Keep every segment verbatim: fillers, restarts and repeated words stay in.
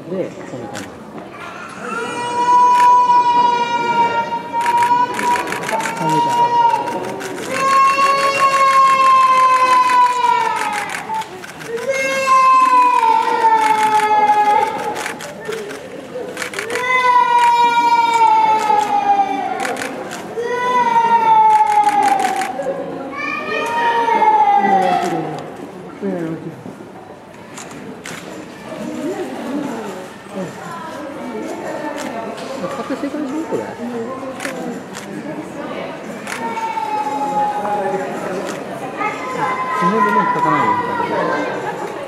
でこんな感じ。感じだ。隠してからしょこれ。爪でね書かないよみたいな。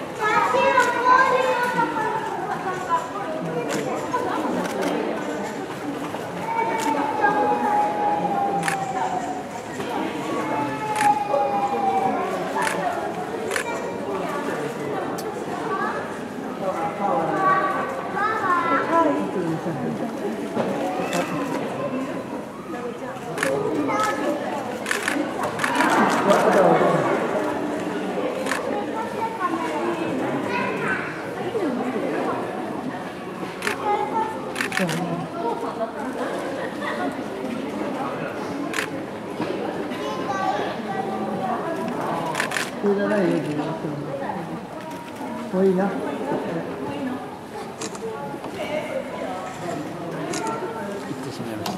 これじゃないよ、自分の。もういいな。行ってしまいました。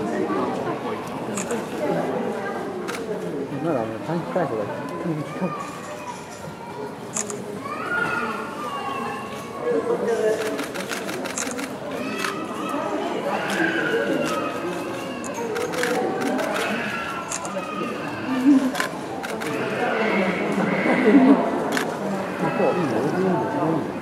まだあの短期解放が短い。ここいいよ、いいよ、いいよ。